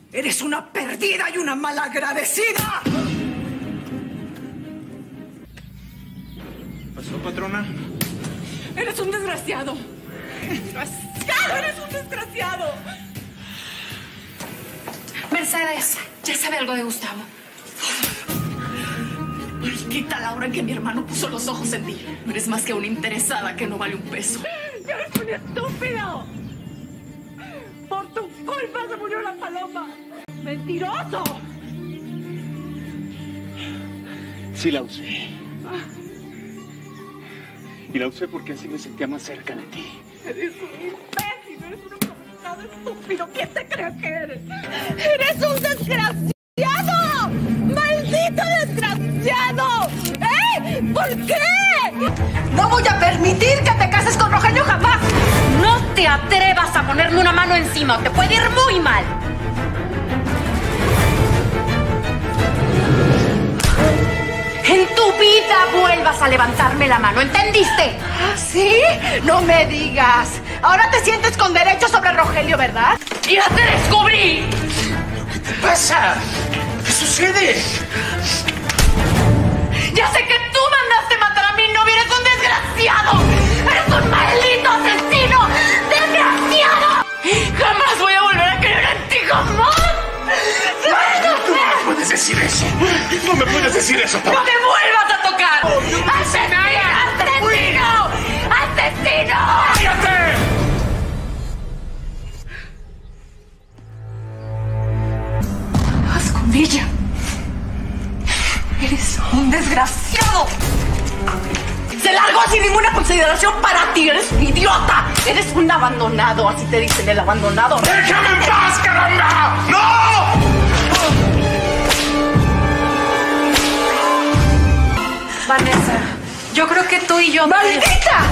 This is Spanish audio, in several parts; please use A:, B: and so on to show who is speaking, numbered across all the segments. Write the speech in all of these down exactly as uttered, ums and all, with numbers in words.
A: Eres una perdida y una malagradecida.
B: ¿Qué pasó, patrona?
A: Eres un desgraciado. Desgraciado, eres un desgraciado.
C: Mercedes, ¿ya sabe algo de Gustavo? Maldita la hora en que mi hermano puso los ojos en ti. No eres más que una interesada que no vale un peso.
A: ¡Eres un estúpido! Por tu culpa se murió la paloma. ¡Mentiroso!
B: Sí la usé. Y la usé porque así me sentía más cerca de ti.
A: Eres un imbécil, eres un improvisado estúpido. ¿Quién te cree que eres? ¡Eres un desgraciado! ¡Maldito desgraciado! ¿Eh? ¿Por qué?
C: ¡No voy a permitir que te cases con Rogelio jamás! ¡No te atrevas a ponerme una mano encima o te puede ir muy mal! En tu vida vuelvas a levantarme la mano, ¿entendiste?
A: ¿Ah, sí? No me digas. Ahora te sientes con derecho sobre Rogelio, ¿verdad?
C: ¡Ya te descubrí!
B: ¿Qué pasa? ¿Qué sucede?
C: ¡Ya sé que tú mandaste matar a mi novio! ¡Eres un desgraciado! ¡Eres un maldito asesino! ¡Desgraciado! ¡Jamás voy a volver a creer en ti, jamás!
B: Tú no me puedes decir eso. No me puedes decir eso.
C: ¡No me vuelvas a tocar! ¡Asesino! ¡Asesino! ¡Asesino!
B: ¡Cállate!
C: ¡Vas con ella! ¡Eres un desgraciado! ¡Se largó sin ninguna consideración para ti! ¡Eres un idiota! ¡Eres un abandonado! Así te dicen, el abandonado.
B: ¡Déjame en paz, caramba! ¡No!
C: Vanessa, yo creo que tú y yo...
A: ¡Maldita!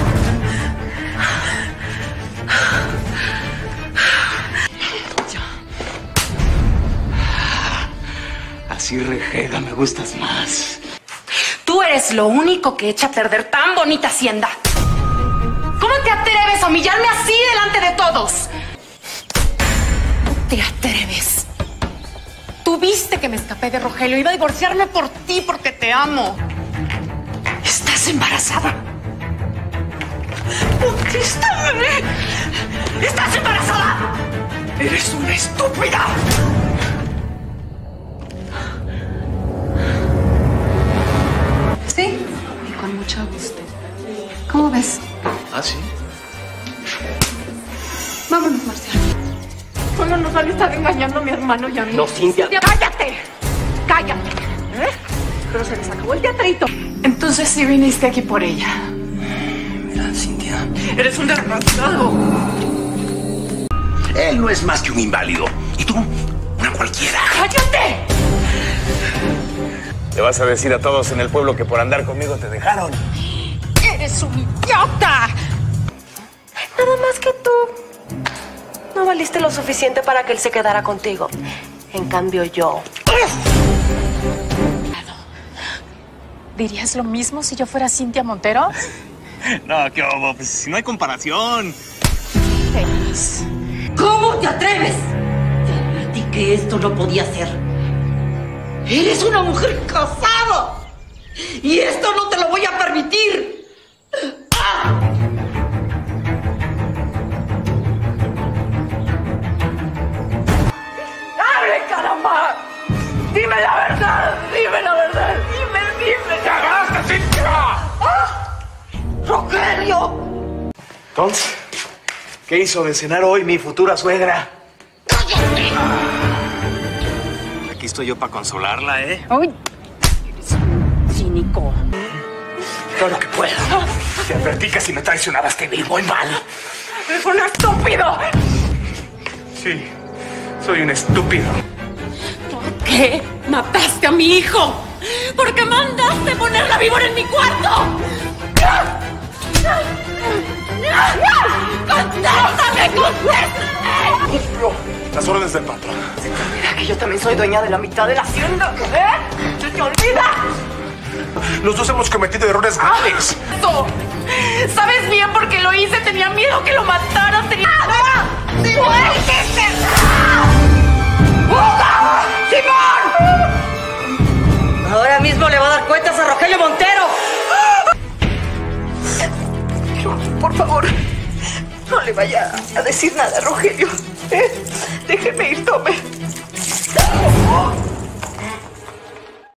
B: Así rejega, me gustas más.
C: Tú eres lo único que echa a perder tan bonita hacienda. ¿Cómo te atreves a humillarme así delante de todos? ¿Te atreves? Tú viste que me escapé de Rogelio. Iba a divorciarme por ti porque te amo. ¿Estás embarazada? ¡Contéstame! ¿Estás embarazada?
A: ¡Eres una estúpida!
C: Sí, y con mucho gusto. ¿Cómo ves?
B: ¿Ah, sí?
C: Vámonos, Marcial.
A: Solo nos van a estar engañando a mi hermano y a mí.
B: No, Cintia.
A: ¡Cállate! ¡Cállate! ¿Eh? Pero se les acabó el teatrito.
C: Entonces sí viniste aquí por ella.
B: Mira, Cintia.
A: ¡Eres un desgraciado!
D: Él no es más que un inválido. ¿Y tú? Una cualquiera.
A: ¡Cállate!
D: Le vas a decir a todos en el pueblo que por andar conmigo te dejaron.
A: ¡Eres un idiota!
E: Nada más que tú. No valiste lo suficiente para que él se quedara contigo. En cambio, yo...
F: ¿Dirías lo mismo si yo fuera Cintia Montero?
B: No, qué bobo, pues si no hay comparación.
F: Feliz.
G: ¿Cómo te atreves? Te advertí que esto no podía ser. Eres una mujer casada. Y esto no te lo voy a permitir. ¡Ah!
A: ¡Hable, caramba! ¡Dime la verdad! ¡Dime la verdad! ¡Dime, dime!
B: ¡Ya basta, Cintia!
A: ¡Ah! ¡Rogelio!
B: Entonces, ¿qué hizo de cenar hoy mi futura suegra?
A: ¡Cállate!
B: Aquí estoy yo para consolarla, ¿eh?
F: ¡Uy! Eres un cínico.
B: Claro que puedo. Te advertí que si me traicionabas te vi muy mal.
A: ¡Eres un estúpido!
B: Sí, soy un estúpido.
C: ¿Por qué mataste a mi hijo? ¿Por qué mandaste poner la víbora en mi cuarto? ¡Contéstame, contéstame!
B: Las órdenes del patrón.
A: Mira que yo también soy dueña de la mitad de la hacienda, ¿eh? ¡Se te olvida!
B: Los dos hemos cometido errores graves.
C: Eso. ¿Sabes bien por qué lo hice? Tenía miedo que lo mataran. Tenía...
A: ¡Ah! ¡Sí!
C: ¡Suéltese! ¡Ah!
G: Rogelio Montero.
A: Pero, por favor, no le vaya a decir nada a Rogelio. ¿Eh? Déjeme ir, tome.